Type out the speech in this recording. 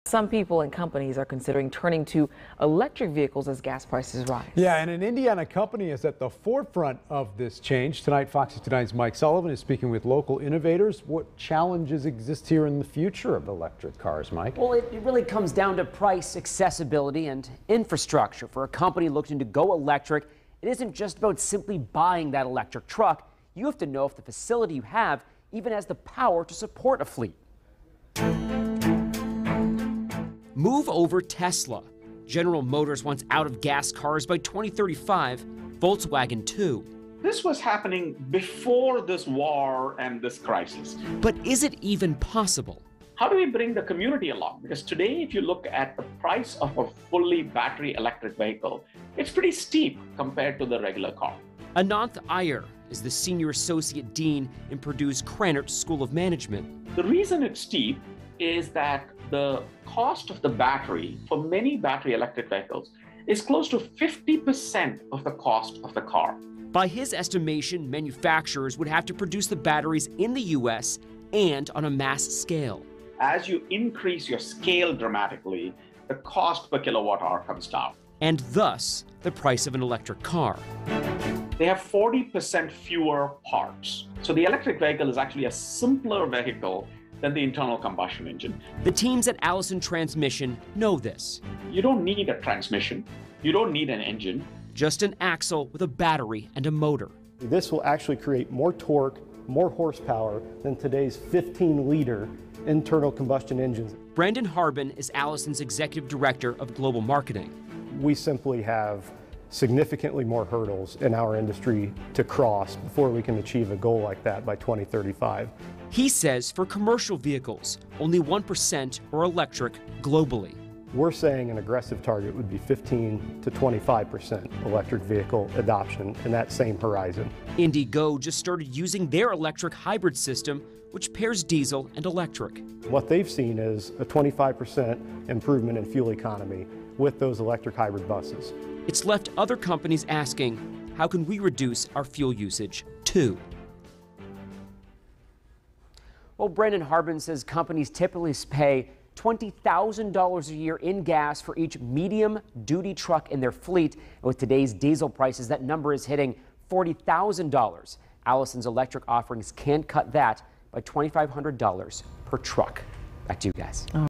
Some people and companies are considering turning to electric vehicles as gas prices rise. Yeah, and an Indiana company is at the forefront of this change. Tonight, Fox 69's Mike Sullivan is speaking with local innovators. What challenges exist here in the future of electric cars, Mike? Well, it really comes down to price, accessibility, and infrastructure. For a company looking to go electric, it isn't just about simply buying that electric truck. You have to know if the facility you have even has the power to support a fleet. Move over Tesla. General Motors wants out of gas cars by 2035, Volkswagen too. This was happening before this war and this crisis. But is it even possible? How do we bring the community along? Because today, if you look at the price of a fully battery electric vehicle, it's pretty steep compared to the regular car. Ananth Iyer is the Senior Associate Dean in Purdue's Krannert School of Management. The reason it's steep is that the cost of the battery for many battery electric vehicles is close to 50% of the cost of the car. By his estimation, manufacturers would have to produce the batteries in the U.S. and on a mass scale. As you increase your scale dramatically, the cost per kilowatt hour comes down. And thus, the price of an electric car. They have 40% fewer parts. So the electric vehicle is actually a simpler vehicle than the internal combustion engine. The teams at Allison Transmission know this. You don't need a transmission. You don't need an engine. Just an axle with a battery and a motor. This will actually create more torque, more horsepower than today's 15-liter internal combustion engines. Brandon Harbin is Allison's Executive Director of Global Marketing. We simply have significantly more hurdles in our industry to cross before we can achieve a goal like that by 2035. He says for commercial vehicles, only 1% are electric globally. We're saying an aggressive target would be 15 to 25% electric vehicle adoption in that same horizon. IndyGo just started using their electric hybrid system, which pairs diesel and electric. What they've seen is a 25% improvement in fuel economy with those electric hybrid buses. It's left other companies asking, how can we reduce our fuel usage too? Well, Brandon Harbin says companies typically pay $20,000 a year in gas for each medium-duty truck in their fleet. And with today's diesel prices, that number is hitting $40,000. Allison's electric offerings can cut that by $2,500 per truck. Back to you guys.